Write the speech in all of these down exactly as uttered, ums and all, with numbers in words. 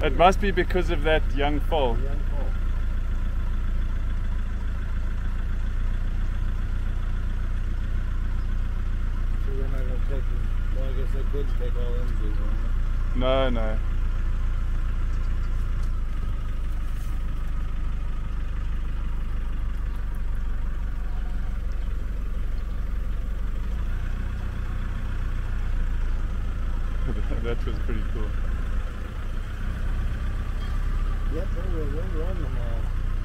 It must be because of that young foal. The young foal. So they're not going to take, well, I guess they could take all images on it. No, no. That was pretty cool. Yep, we'll, we'll run them all.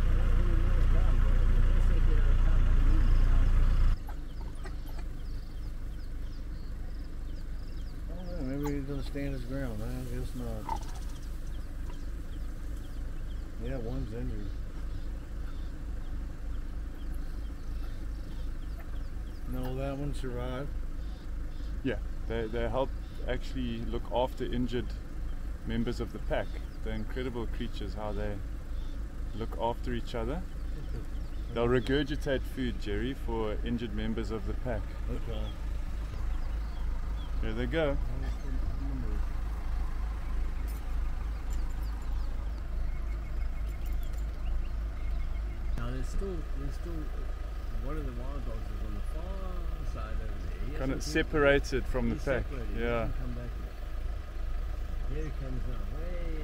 Oh, maybe he's going to stand his ground. I guess not. Yeah, one's injured. No, that one survived. Yeah, they, they help actually look after injured members of the pack. They're incredible creatures, how they look after each other. They'll regurgitate food, Jerry, for injured members of the pack. Okay. There they go. Now there's still, there's still, one of the wild dogs is on the far side over there. He Kind of hasn't- separated from the he's pack. separated. He Yeah. hasn't come back yet. Here he comes now, way